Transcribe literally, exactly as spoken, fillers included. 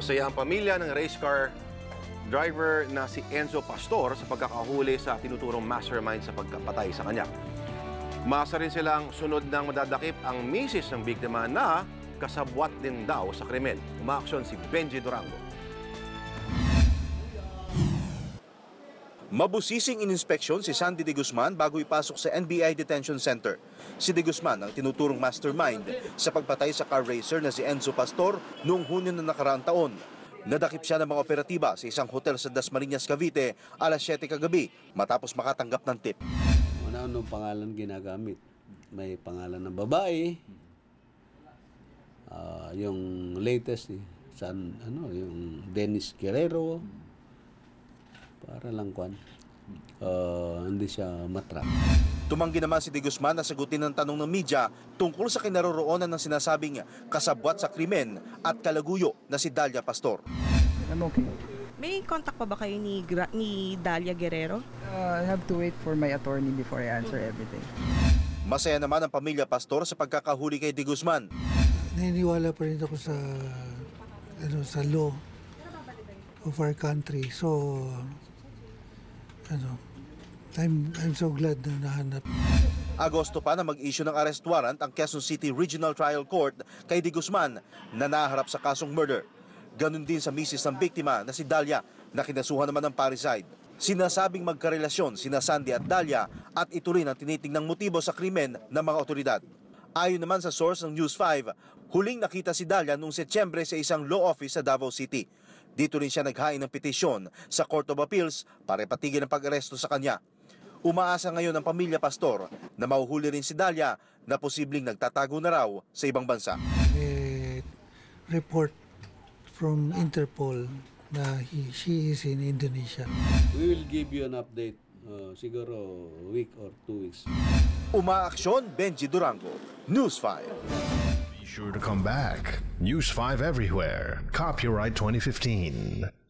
Masaya ang pamilya ng race car driver na si Enzo Pastor sa pagkakahuli sa tinuturong mastermind sa pagkapatay sa kanya. Masa rin silang sunod ng madadakip ang misis ng biktima na kasabwat din daw sa krimen. Umaaksyon si Benji Durango. Mabusising ininspeksyon si Sandy De Guzman bago ipasok sa N B I Detention Center. Si De Guzman ang tinuturong mastermind sa pagpatay sa car racer na si Enzo Pastor noong Hunyo na nakaraang taon. Nadakip siya ng mga operatiba sa isang hotel sa Dasmariñas, Cavite alas siyete kagabi matapos makatanggap ng tip. Ano-anong pangalan ginagamit? May pangalan ng babae, uh, yung latest, eh, San, ano, yung Dennis Guerrero, para lang kwan, uh, hindi siya matrap. Tumanggi naman si De Guzman na sagutin ng tanong ng media tungkol sa kinaroroonan ng sinasabing kasabwat sa krimen at kalaguyo na si Dalia Pastor. I'm okay. May contact pa ba kayo ni, Gra ni Dalia Guerrero? Uh, I have to wait for my attorney before I answer everything. Masaya naman ang pamilya Pastor sa pagkakahuli kay De Guzman. Naniniwala pa rin ako sa, ano, sa law of our country. So, ano, I'm, I'm so glad na nahanap. Agosto pa na mag-issue ng arrest warrant ang Quezon City Regional Trial Court kay De Guzman na naharap sa kasong murder. Ganon din sa misis ng biktima na si Dalia na kinasuhan naman ng parricide. Sinasabing magkarelasyon sina Sandy at Dalia at ito rin ang tinitingnang motibo sa krimen ng mga otoridad. Ayon naman sa source ng News five, huling nakita si Dalia noong Setyembre sa isang law office sa Davao City. Dito rin siya naghain ng petisyon sa Court of Appeals para ipatigil ang pag-aresto sa kanya. Umaasa ngayon ang pamilya Pastor na mahuhuli rin si Dalia na posibleng nagtatago na raw sa ibang bansa. May report from Interpol na he, she is in Indonesia. We will give you an update, uh, siguro a week or two weeks. Umaaksyon, Benji Durango, News five. Be sure to come back. News five everywhere. Copyright twenty fifteen.